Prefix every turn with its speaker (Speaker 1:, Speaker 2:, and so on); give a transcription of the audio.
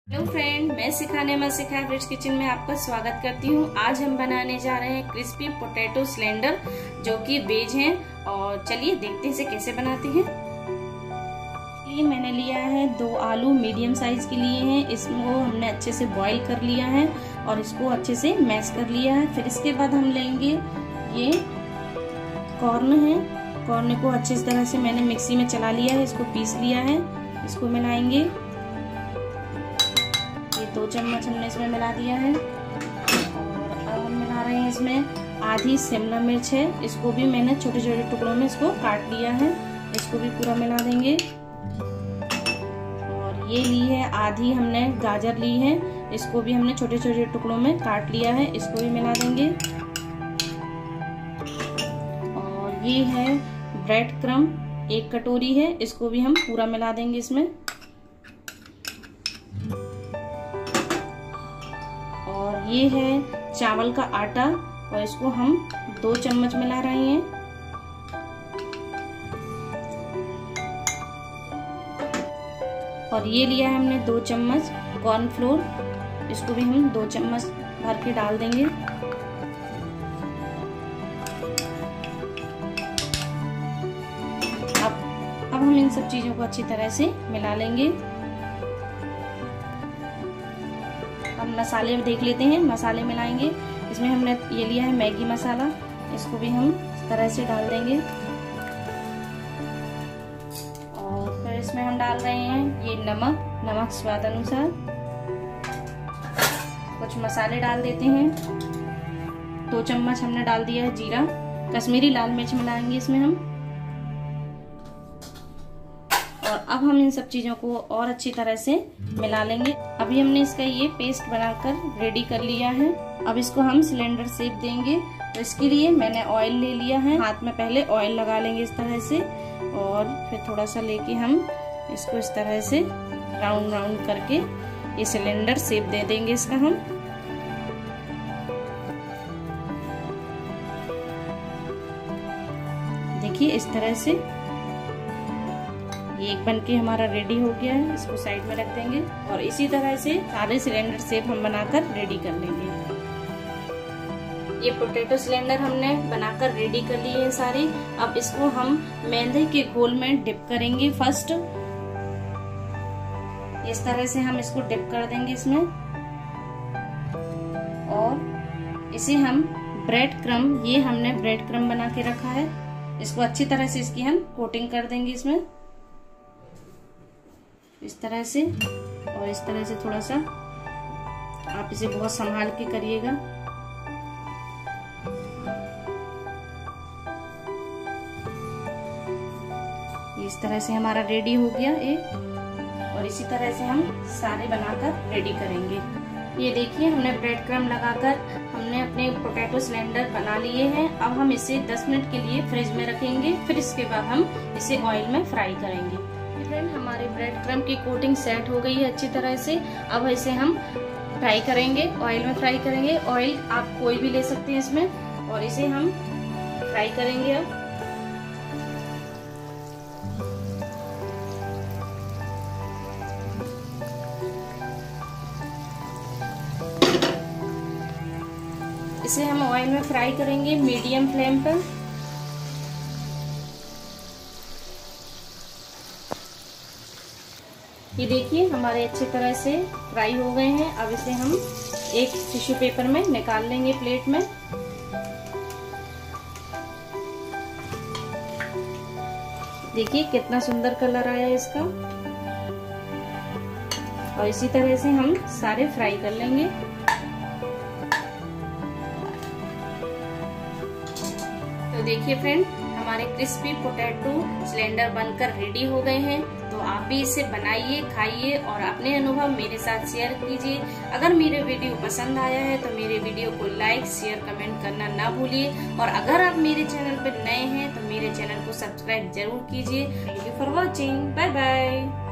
Speaker 1: Hello friend, मैं सिखाने में सिखा ब्रिज किचन में आपका स्वागत करती हूँ। आज हम बनाने जा रहे हैं क्रिस्पी पोटैटो सिलेंडर जो कि वेज हैं। और चलिए देखते हैं इसे कैसे बनाते हैं। ये मैंने लिया है 2 आलू मीडियम साइज के लिए हैं। इसको हमने अच्छे से बॉईल कर लिया है और इसको अच्छे से मैश कर लिया है। फिर इसके बाद हम लेंगे ये कॉर्न है। कॉर्न को अच्छी तरह से मैंने मिक्सी में चला लिया है, इसको पीस लिया है। इसको मिलाएंगे। 2 चम्मच हमने इसमें मिला दिया है। और अब हम मिला रहे हैं इसमें आधी शिमला मिर्च है। इसको भी मैंने छोटे छोटे टुकड़ों में इसको काट लिया है। इसको भी पूरा मिला देंगे। और ये ली है आधी हमने गाजर ली है। इसको भी हमने छोटे छोटे टुकड़ों में काट लिया है। इसको भी मिला देंगे। और ये है ब्रेड क्रम 1 कटोरी है। इसको भी हम पूरा मिला देंगे इसमें। और ये है चावल का आटा और इसको हम 2 चम्मच मिला रहे हैं। और ये लिया है हमने 2 चम्मच कॉर्नफ्लोर। इसको भी हम 2 चम्मच भर के डाल देंगे। अब हम इन सब चीजों को अच्छी तरह से मिला लेंगे। अब मसाले देख लेते हैं। मसाले मिलाएंगे। इसमें हमने ये लिया है मैगी मसाला। इसको भी हम इस तरह से डाल देंगे। और फिर इसमें हम डाल रहे हैं ये नमक स्वाद अनुसार। कुछ मसाले डाल देते हैं। 2 चम्मच हमने डाल दिया है जीरा। कश्मीरी लाल मिर्च मिलाएंगे इसमें हम। और अब हम इन सब चीजों को और अच्छी तरह से मिला लेंगे। अभी हमने इसका ये पेस्ट बनाकर रेडी कर लिया है। अब इसको हम सिलेंडर शेप देंगे। तो इसके लिए मैंने ऑयल ले लिया है। हाथ में पहले ऑयल लगा लेंगे इस तरह से। और फिर थोड़ा सा लेके हम इसको इस तरह से राउंड राउंड करके ये सिलेंडर शेप दे देंगे इसका हम। देखिए इस तरह से ये एक बनके हमारा रेडी हो गया है। इसको साइड में रख देंगे। और इसी तरह से सारे सिलेंडर शेप हम बनाकर रेडी कर लेंगे। ये पोटैटो सिलेंडर हमने बनाकर रेडी कर लिए हैं सारे। अब इसको हम मैदे के घोल में डिप करेंगे। फर्स्ट इस तरह से हम इसको डिप कर देंगे इसमें। और इसे हम ब्रेड क्रम, ये हमने ब्रेड क्रम बना के रखा है। इसको अच्छी तरह से इसकी हम कोटिंग कर देंगे इसमें इस तरह से। और इस तरह से थोड़ा सा आप इसे बहुत संभाल के करिएगा। इस तरह से हमारा रेडी हो गया एक। और इसी तरह से हम सारे बनाकर रेडी करेंगे। ये देखिए हमने ब्रेड क्रम लगाकर हमने अपने पोटैटो सिलेंडर बना लिए हैं। अब हम इसे 10 मिनट के लिए फ्रिज में रखेंगे। फिर इसके बाद हम इसे ऑयल में फ्राई करेंगे। फ्रेंड, हमारे ब्रेड क्रम की कोटिंग सेट हो गई है अच्छी तरह से। अब इसे हम फ्राई करेंगे, ऑयल में फ्राई करेंगे। ऑयल आप कोई भी ले सकते हैं इसमें। और इसे हम फ्राई करेंगे। अब इसे हम ऑयल में फ्राई करेंगे मीडियम फ्लेम पर। ये देखिए हमारे अच्छी तरह से फ्राई हो गए हैं। अब इसे हम एक टिश्यू पेपर में निकाल लेंगे प्लेट में। देखिए कितना सुंदर कलर आया है इसका। और इसी तरह से हम सारे फ्राई कर लेंगे। तो देखिए फ्रेंड, हमारे क्रिस्पी पोटैटो सिलेंडर बनकर रेडी हो गए हैं। तो आप भी इसे बनाइए, खाइए और अपने अनुभव मेरे साथ शेयर कीजिए। अगर मेरे वीडियो पसंद आया है तो मेरे वीडियो को लाइक, शेयर, कमेंट करना ना भूलिए। और अगर आप मेरे चैनल पर नए हैं तो मेरे चैनल को सब्सक्राइब जरूर कीजिए। Thank you for watching. Bye bye.